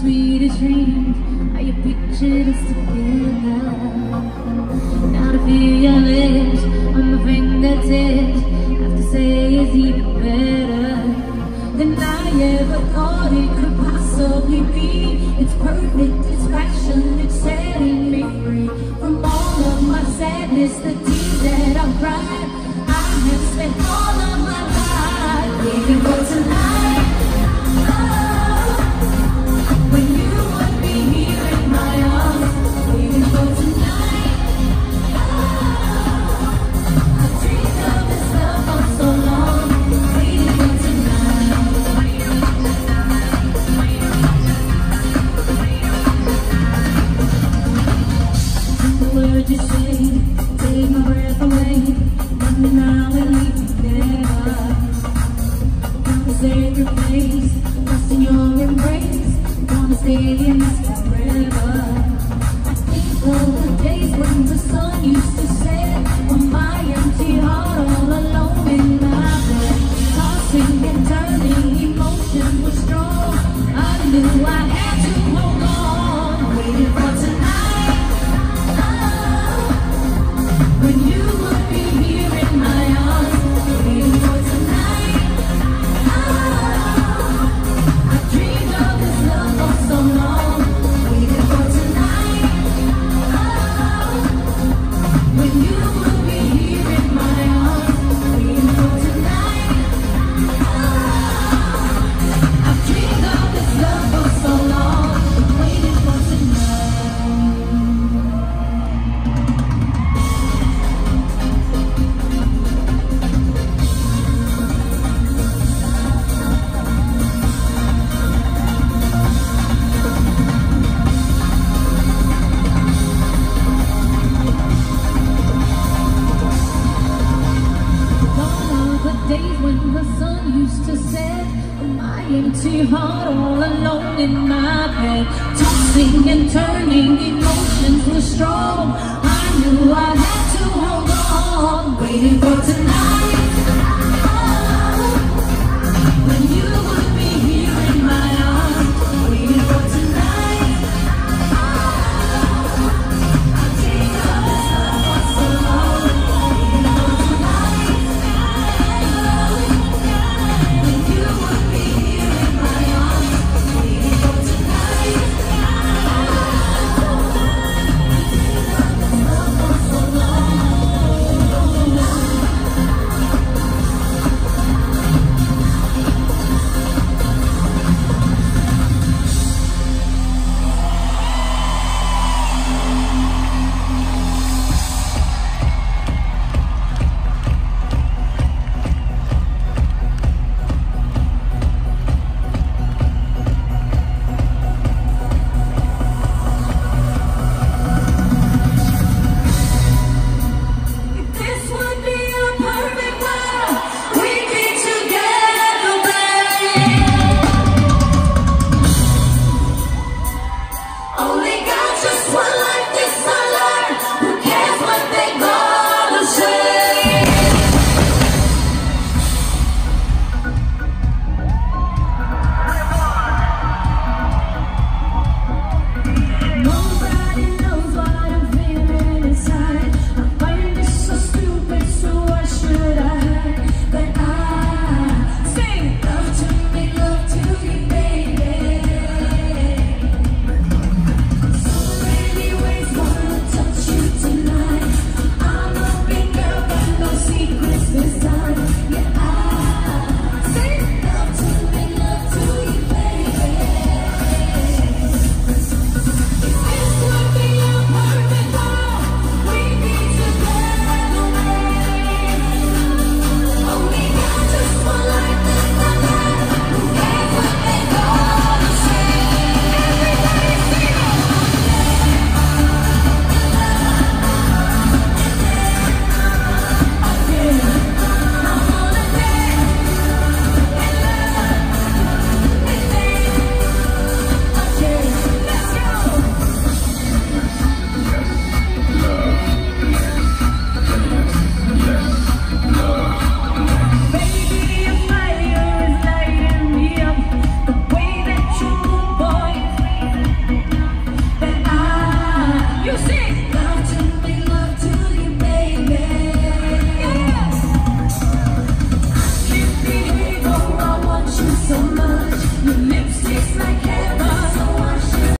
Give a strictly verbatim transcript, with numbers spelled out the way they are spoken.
sweetest dreams, how you pictured us together. Now to feel your lips on my fingertips, have to say it's even better than I ever thought it could possibly be. It's perfect, it's passion, it's setting me free from all of my sadness, the tears that I've cried. I have spent all of my life waiting for tonight. Oh, when you would be here in my arms, waiting for tonight. Oh, I've dreamed of this love for so long, waiting for tonight. The words you say take my breath away. Let me now and leave me together. Wanna save your face, lost in your embrace. Wanna stay in this forever. I think of the days when the sun used to set on my empty heart, all alone in my bed, tossing and turning, emotion was strong. I knew I had to hold on, waiting for tonight. Oh, when you would be here in my arms, waiting for tonight. Oh, I dreamed of this love for so long, waiting for tonight. Oh, when you would be here in my arms, waiting for tonight. Oh, I've dreamed of this love for so long, waiting for tonight. The days when the sun used to set on my empty heart, all alone in my bed, tossing and turning, emotions were strong. I knew I had to hold on, waiting for tonight.